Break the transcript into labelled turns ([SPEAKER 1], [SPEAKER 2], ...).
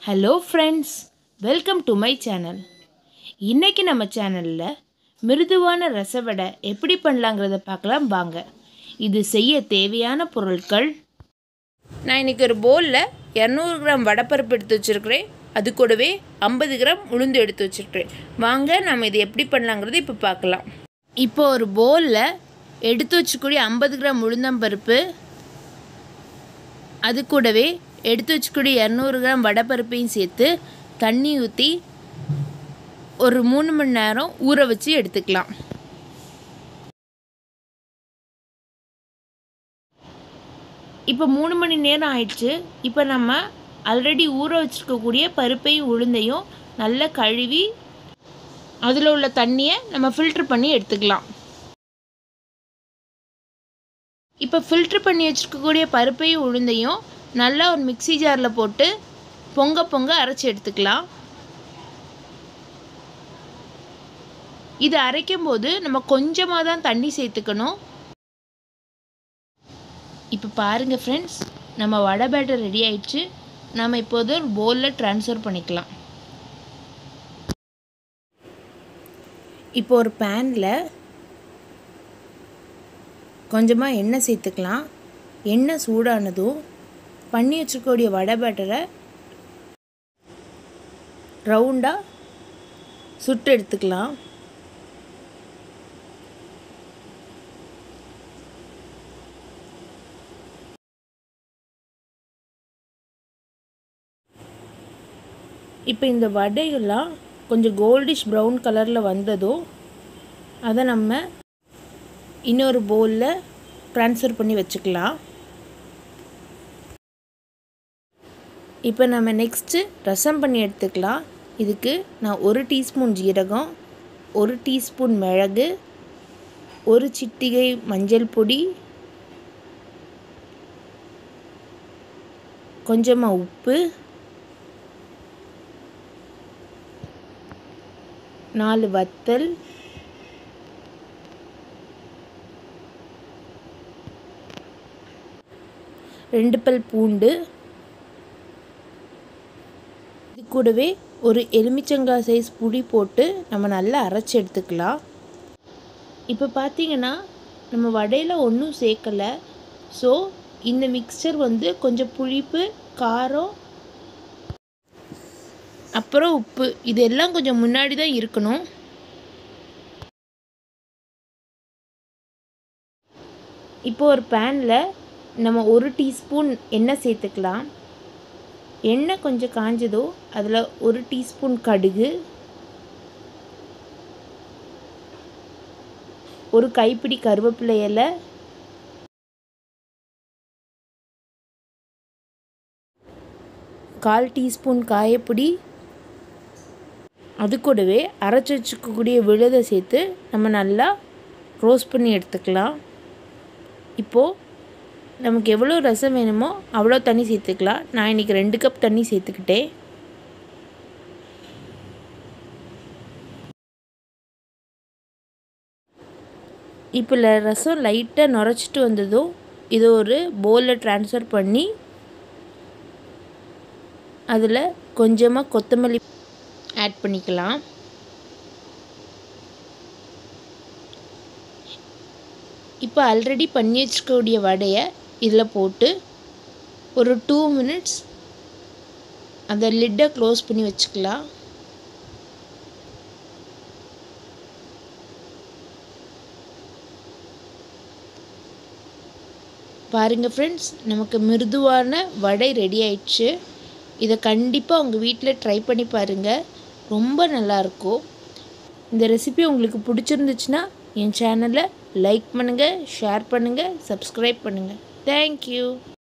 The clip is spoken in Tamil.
[SPEAKER 1] Hello friends, welcome to my channel. இன்றைக்கி நம்ம சேனலில் மிருதுவான ரசவடை எப்படி பண்ணலாங்கிறத பார்க்கலாம் வாங்க. இது செய்ய தேவையான பொருட்கள்: நான் இன்றைக்கி ஒரு பவுலில் 200 கிராம் வடைப்பருப்பு எடுத்து வச்சுருக்கிறேன். அது கூடவே 50 கிராம் உளுந்து எடுத்து வச்சுருக்கிறேன். வாங்க நம்ம இது எப்படி பண்ணலாங்கிறத இப்போ பார்க்கலாம். இப்போ ஒரு பவுலில் எடுத்து வச்சுக்கூடிய 50 கிராம் உளுந்தம்பருப்பு, அது கூடவே எடுத்து வச்சுக்கூடிய 200 கிராம் வடைப்பருப்பையும் சேர்த்து தண்ணி ஊற்றி ஒரு 3 மணி நேரம் ஊற வச்சு எடுத்துக்கலாம். இப்போ 3 மணி நேரம் ஆயிடுச்சு. இப்போ நம்ம ஆல்ரெடி ஊற வச்சுருக்கக்கூடிய பருப்பையும் உளுந்தையும் நல்லா கழுவி அதில் உள்ள தண்ணியை நம்ம ஃபில்ட்ரு பண்ணி எடுத்துக்கலாம். இப்போ ஃபில்ட்ரு பண்ணி வச்சுருக்கக்கூடிய பருப்பையும் உளுந்தையும் நல்லா ஒரு மிக்ஸி ஜாரில் போட்டு பொங்க அரைச்சி எடுத்துக்கலாம். இது அரைக்கும்போது நம்ம கொஞ்சமாக தான் தண்ணி சேர்த்துக்கணும். இப்போ பாருங்கள் ஃப்ரெண்ட்ஸ், நம்ம வடை பேட்டர் ரெடி ஆயிடுச்சு. நம்ம இப்போது ஒரு பவுலில் ட்ரான்ஸ்ஃபர் பண்ணிக்கலாம். இப்போ ஒரு பேனில் கொஞ்சமாக எண்ணெய் சேர்த்துக்கலாம். எண்ணெய் சூடானதும் பண்ணி வச்சுக்கூடிய வடை பேட்டரை ரவுண்டாக சுட்டு எடுத்துக்கலாம். இப்போ இந்த வடையெல்லாம் கொஞ்சம் கோல்டிஷ் ப்ரௌன் கலரில் வந்ததும் அதை நம்ம இன்னொரு பவுலில் ட்ரான்ஸ்ஃபர் பண்ணி வச்சுக்கலாம். இப்போ நம்ம நெக்ஸ்ட்டு ரசம் பண்ணி எடுத்துக்கலாம். இதுக்கு நான் 1 டீஸ்பூன் ஜீரகம், 1 டீஸ்பூன் மிளகு, 1 சிட்டிகை மஞ்சள் பொடி, கொஞ்சமாக உப்பு, 4 வத்தல், 2 பல் பூண்டு, இது கூடவே ஒரு எலுமிச்சங்காய் சைஸ் புளி போட்டு நம்ம நல்லா அரைச்சி எடுத்துக்கலாம். இப்போ பார்த்திங்கன்னா நம்ம வடையில் ஒன்றும் சேர்க்கலை. ஸோ இந்த மிக்சர் வந்து கொஞ்சம் புளிப்பு, காரம், அப்புறம் உப்பு, இதெல்லாம் கொஞ்சம் முன்னாடி தான் இருக்கணும். இப்போ ஒரு பேனில் நம்ம 1 டீஸ்பூன் எண்ணெய் சேர்த்துக்கலாம். எண்ணெய் கொஞ்சம் காஞ்சதோ அதில் 1 டீஸ்பூன் கடுகு, 1 கைப்பிடி கருவேப்பிலை இலை, 1/4 டீஸ்பூன் காயப்பொடி, அது கூடவே அரைச்சி வச்சுக்கக்கூடிய விழுதை சேர்த்து நம்ம நல்லா ரோஸ்ட் பண்ணி எடுத்துக்கலாம். இப்போது நமக்கு எவ்வளோ ரசம் வேணுமோ அவ்வளோ தண்ணி சேர்த்துக்கலாம். நான் இன்றைக்கி 2 கப் தண்ணி சேர்த்துக்கிட்டேன். இப்போ ரசம் லைட்டாக நுரைச்சிட்டு வந்ததும் இது ஒரு பவுலில் ட்ரான்ஸ்ஃபர் பண்ணி அதில் கொஞ்சமாக கொத்தமல்லி ஆட் பண்ணிக்கலாம். இப்போ ஆல்ரெடி பண்ணி வச்சுக்கக்கூடிய வடையை இதில் போட்டு ஒரு 2 மினிட்ஸ் அந்த லிட்டை க்ளோஸ் பண்ணி வச்சுக்கலாம். பாருங்கள் ஃப்ரெண்ட்ஸ், நமக்கு மிருதுவான வடை ரெடி ஆயிடுச்சு. இதை கண்டிப்பாக உங்கள் வீட்டில் ட்ரை பண்ணி பாருங்கள், ரொம்ப நல்லாயிருக்கும். இந்த ரெசிபி உங்களுக்கு பிடிச்சிருந்துச்சுன்னா என் சேனலை லைக் பண்ணுங்கள், ஷேர் பண்ணுங்கள், சப்ஸ்கிரைப் பண்ணுங்கள். தேங்க்யூ.